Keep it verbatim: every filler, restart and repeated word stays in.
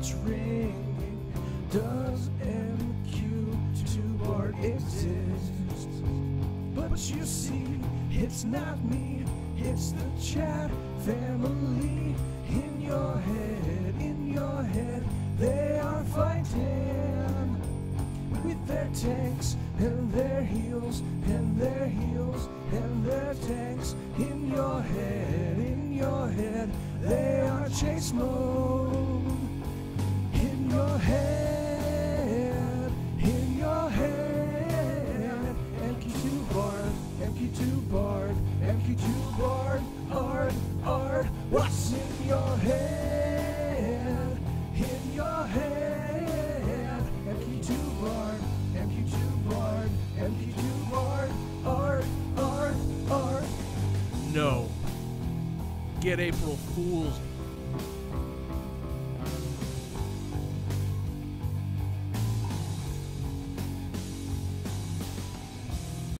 it's ringing. Does M Q two Bard exist? But you see, it's not me, it's the chat family. In your head, in your head, they are fighting with their tanks and their heels and their heels and their tanks. In your head, in your head, they are chase mode. In your head, in your head, M Q two Bard, M Q two Bard, M Q two Bard, hard, hard. What's in your head? In your head, M Q two Bard, M Q two Bard, M Q two Bard, hard, hard, hard. No. Get April Fools.